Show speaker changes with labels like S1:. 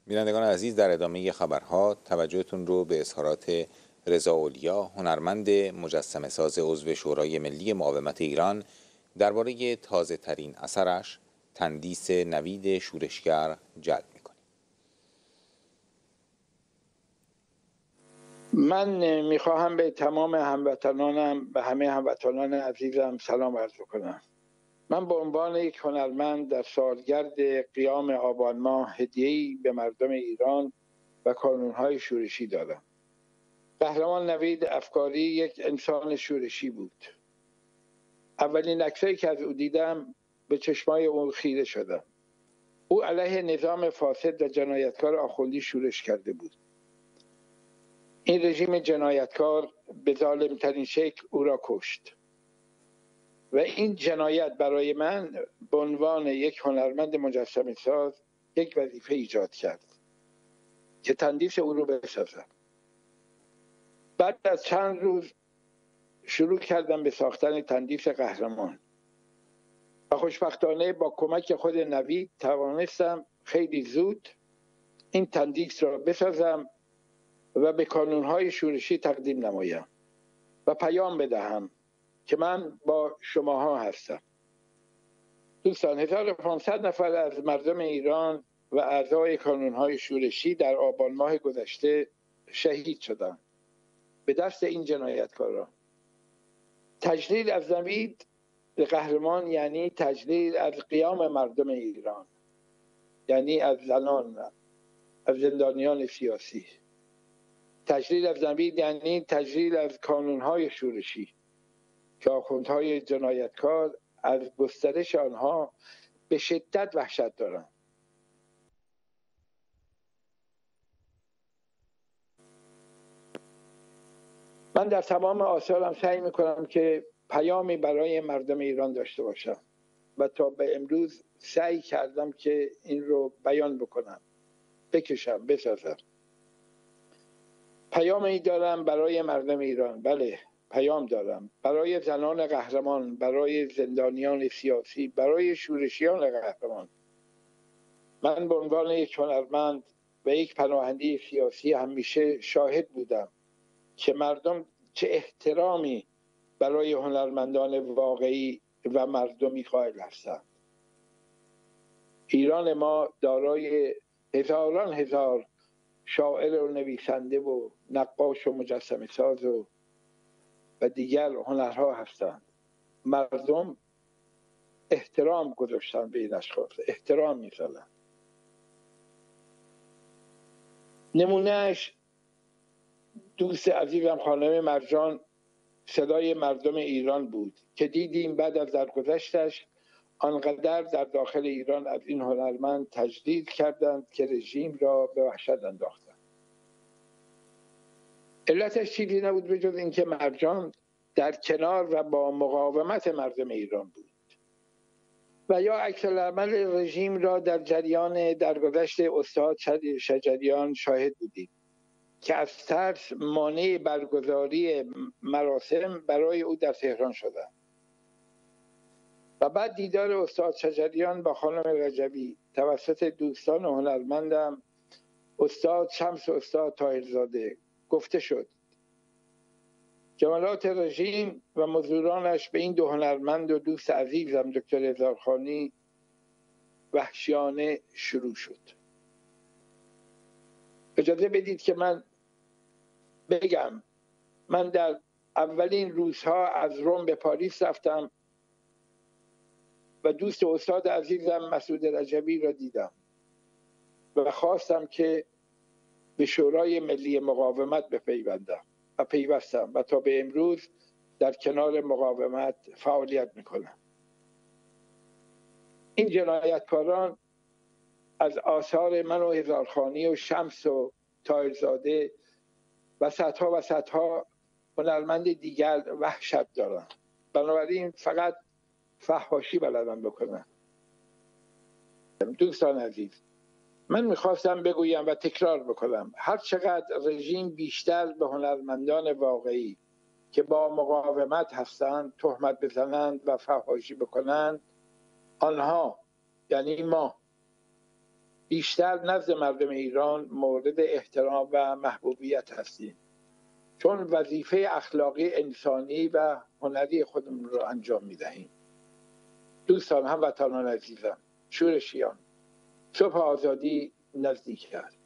S1: بینندگان عزیز، در ادامه خبرها توجهتون رو به اظهارات رضا اولیا، هنرمند مجسمه ساز عضو شورای ملی مقاومت ایران، درباره تازه ترین اثرش تندیس نوید شورشگر جلب می‌کنیم.
S2: من میخواهم به تمام هموطنانم و همه هموطنان عزیزم سلام عرض کنم. من به عنوان یک هنرمند در سالگرد قیام آبان ماه هدیه‌ای به مردم ایران و کانونهای شورشی دادم. قهرمان نوید افکاری یک انسان شورشی بود. اولین عکسایی که از او دیدم به چشمای او خیره شدم. او علیه نظام فاسد و جنایتکار آخوندی شورش کرده بود. این رژیم جنایتکار به ظالمترین شکل او را کشت و این جنایت برای من به عنوان یک هنرمند مجسمه ساز یک وظیفه ایجاد کرد که تندیس او رو بسازم. بعد از چند روز شروع کردم به ساختن تندیس قهرمان و خوشبختانه با کمک خود نوید توانستم خیلی زود این تندیس را بسازم و به کانونهای شورشی تقدیم نمایم و پیام بدهم که من با شماها هستم. دوستان، 1500 نفر از مردم ایران و اعضای کانونهای شورشی در آبان ماه گذشته شهید شدند به دست این جنایتکاران. تجلیل از نوید به قهرمان یعنی تجلیل از قیام مردم ایران، یعنی از زنان، از زندانیان سیاسی. تجلیل از نوید یعنی تجلیل از کانونهای شورشی که آخوندهای جنایتکار از گسترش آنها به شدت وحشت دارند. من در تمام آثارم سعی میکنم که پیامی برای مردم ایران داشته باشم و تا به امروز سعی کردم که این رو بیان بکنم، بکشم، بسازم. پیامی دارم برای مردم ایران، بله پیام دارم، برای زنان قهرمان، برای زندانیان سیاسی، برای شورشیان قهرمان. من به عنوان یک هنرمند و یک پناهنده سیاسی همیشه شاهد بودم که مردم چه احترامی برای هنرمندان واقعی و مردمی قائل هستند. ایران ما دارای هزاران هزار شاعر و نویسنده و نقاش و مجسمه ساز و دیگر هنرها هستند. مردم احترام گذاشتن به این اشخاص، احترام می‌ذارن. نمونهش دوست عزیزم خانم مرجان صدای مردم ایران بود که دیدیم بعد از درگذشتش آنقدر در داخل ایران از این هنرمند تجدید کردند که رژیم را به وحشت انداختند. علتش چیزی نبود به جز اینکه مرجان در کنار و با مقاومت مردم ایران بود و یا عکس العمل رژیم را در جریان درگذشت استاد شجریان شاهد بودیم که از ترس مانع برگزاری مراسم برای او در تهران شدند. و بعد دیدار استاد شجریان با خانم رجبی توسط دوستان هنرمندم استاد شمس و استاد طاهرزاده گفته شد. جملات رژیم و مزدورانش به این دو هنرمند و دوست عزیزم دکتر هزارخانی وحشیانه شروع شد. اجازه بدید که من بگم من در اولین روزها از روم به پاریس رفتم و دوست استاد عزیزم مسعود رجبی را دیدم و خواستم که به شورای ملی مقاومت بپیوندم و پیوستم و تا به امروز در کنار مقاومت فعالیت میکنم. این جنایتکاران از آثار من و هزارخانی و شمس و طاهرزاده و صدها هنرمند دیگر وحشت دارن. بنابراین فقط فحاشی بلدم بکنم. دوستان عزیز، من میخواستم بگویم و تکرار بکنم هر چقدر رژیم بیشتر به هنرمندان واقعی که با مقاومت هستند تهمت بزنند و فحاشی بکنند، آنها یعنی ما بیشتر نزد مردم ایران مورد احترام و محبوبیت هستیم، چون وظیفه اخلاقی انسانی و هنری خودمون رو انجام میدهیم. دوستان، هموطنان عزیزم، شورشیان، صبح آزادی نزدیک است.